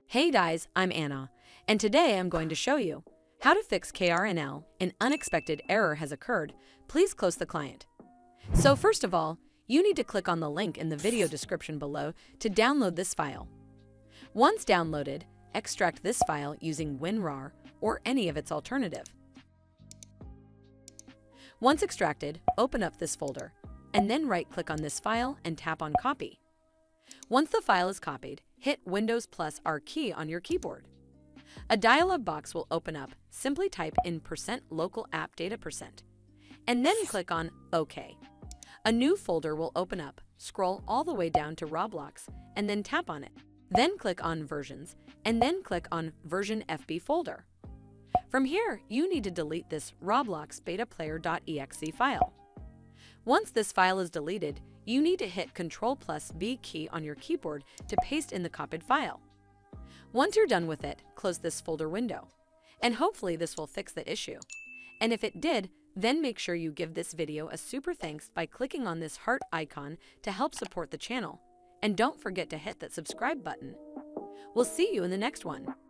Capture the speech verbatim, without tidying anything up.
Hey guys, I'm Anna, and today I'm going to show you how to fix K R N L. An unexpected error has occurred. Please close the client. So first of all, you need to click on the link in the video description below to download this file. Once downloaded, extract this file using WinRAR or any of its alternative. Once extracted, open up this folder, and then right-click on this file and tap on Copy. Once the file is copied, hit Windows plus R key on your keyboard. A dialog box will open up. Simply type in percent local app data percent, and then click on OK. A new folder will open up. Scroll all the way down to Roblox, and then tap on it. Then click on Versions, and then click on Version F B folder. From here, you need to delete this Roblox beta player.exe file. Once this file is deleted, you need to hit Control plus V key on your keyboard to paste in the copied file. Once you're done with it, close this folder window, and hopefully this will fix the issue. And if it did, then make sure you give this video a super thanks by clicking on this heart icon to help support the channel. And don't forget to hit that subscribe button. We'll see you in the next one.